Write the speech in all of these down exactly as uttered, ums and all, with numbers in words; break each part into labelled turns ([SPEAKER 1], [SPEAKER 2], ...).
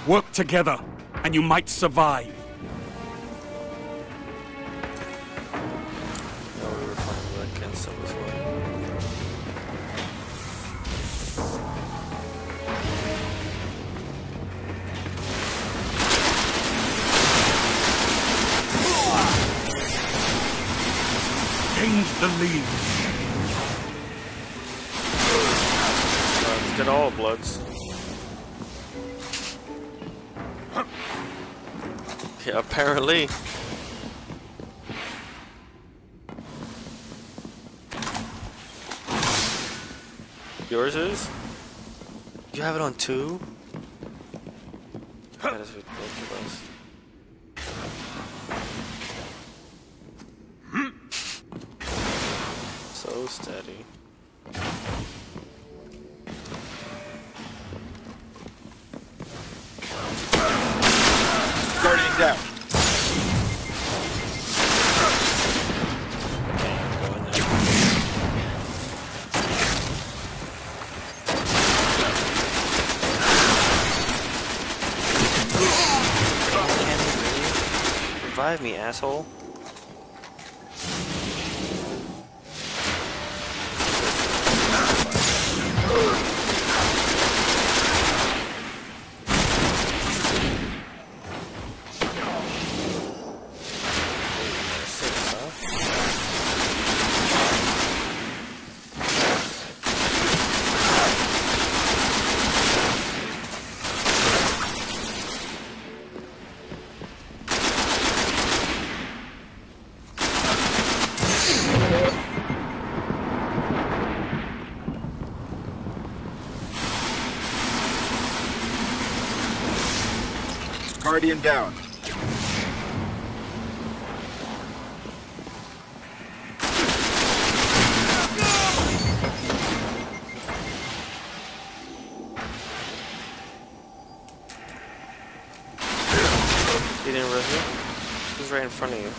[SPEAKER 1] Work together, and you might survive.
[SPEAKER 2] No, we were fighting against them before.
[SPEAKER 1] Gained the lead.
[SPEAKER 2] Uh, let's get all bloods. Yeah, apparently. Yours is? You have it on two? That is ridiculous. So steady.
[SPEAKER 3] Guardian down.
[SPEAKER 2] Revive me, asshole.
[SPEAKER 3] Guardian down.
[SPEAKER 2] He didn't res you? He's right in front of you.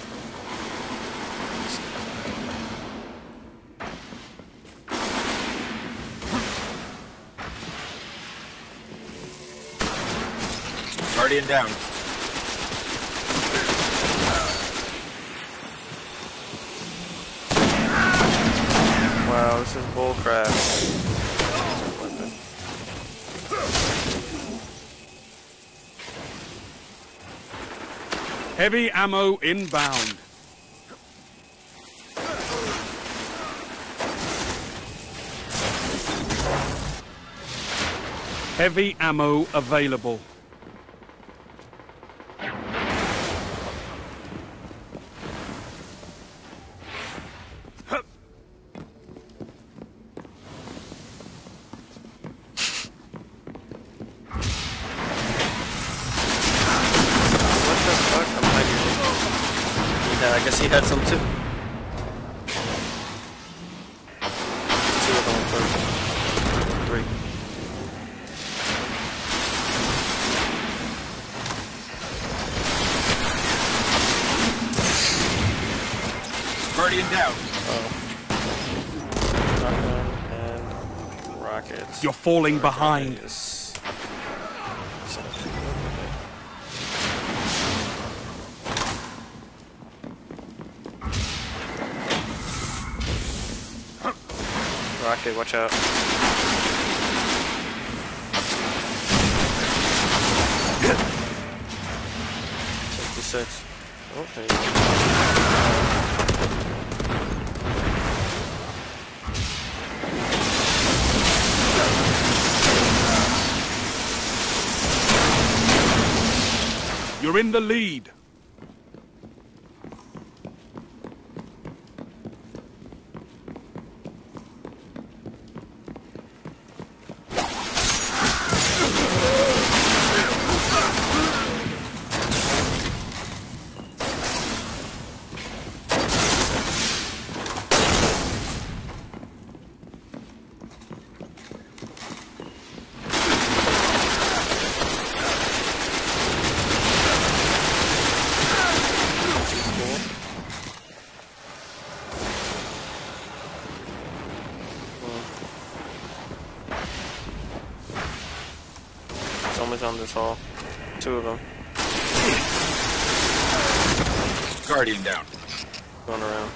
[SPEAKER 3] Guardian down.
[SPEAKER 2] Wow, this is bullcrap.
[SPEAKER 1] Heavy ammo inbound. Heavy ammo available.
[SPEAKER 2] Yeah, I guess he had some too. Two of them first. Three.
[SPEAKER 3] Guardian down.
[SPEAKER 2] Oh. Shotgun and rockets.
[SPEAKER 1] You're falling behind.
[SPEAKER 2] Is... Rocket, watch out. sixty-six. Oh, there you go.
[SPEAKER 1] You're in the lead.
[SPEAKER 2] Someone's on this hall. Two of them.
[SPEAKER 3] Guardian down.
[SPEAKER 2] Going around.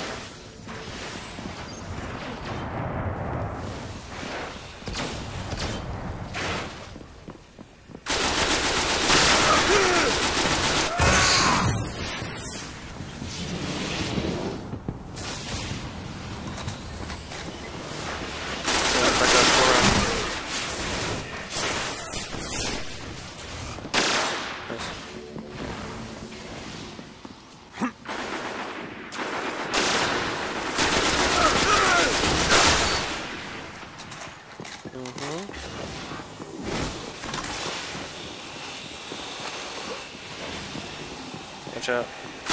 [SPEAKER 2] Watch out.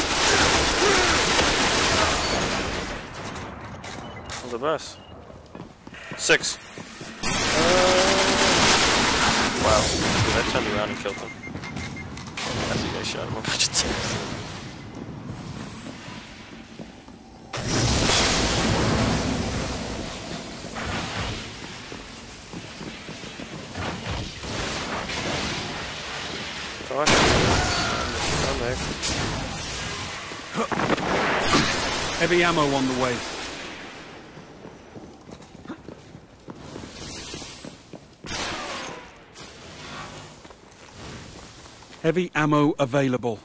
[SPEAKER 2] All the best. Six. Uh, wow. Dude, I turned around and killed him. I think I shot him a bunch of times.
[SPEAKER 1] Heavy ammo on the way. Heavy ammo available.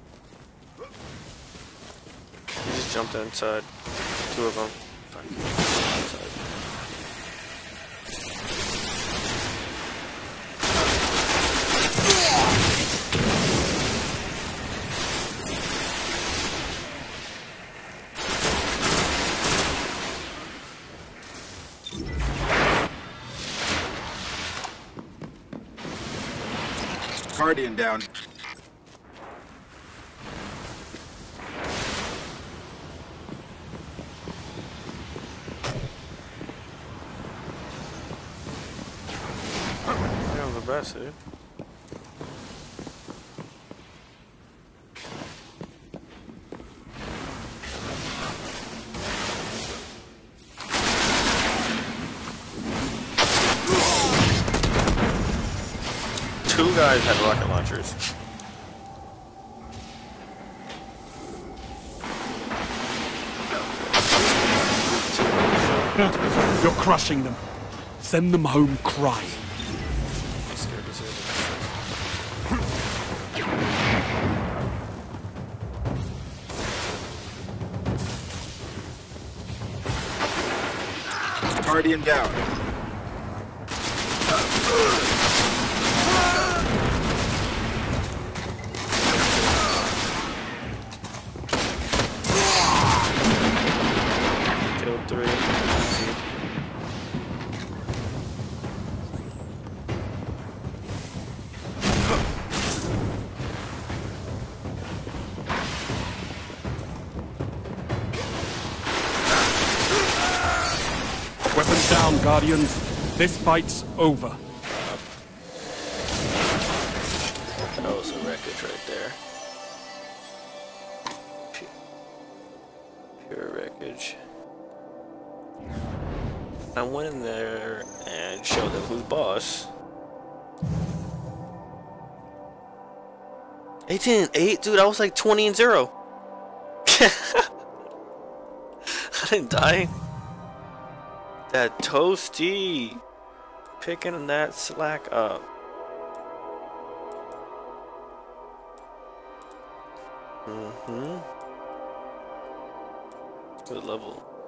[SPEAKER 2] He just jumped inside. Two of them. Inside.
[SPEAKER 3] Guardian down.
[SPEAKER 2] You're the best, dude. Two guys had rocket launchers.
[SPEAKER 1] You're crushing them. Send them home crying.
[SPEAKER 2] I'm scared to see it.
[SPEAKER 3] Guardian down.
[SPEAKER 2] Killed three.
[SPEAKER 1] Weapons down, Guardians. This fight's over.
[SPEAKER 2] That was a wreckage right there. Pure wreckage. I went in there and showed them who's boss. eighteen and eight, dude. I was like twenty and zero. I didn't die. That toasty, picking that slack up. Mm-hmm. Good level.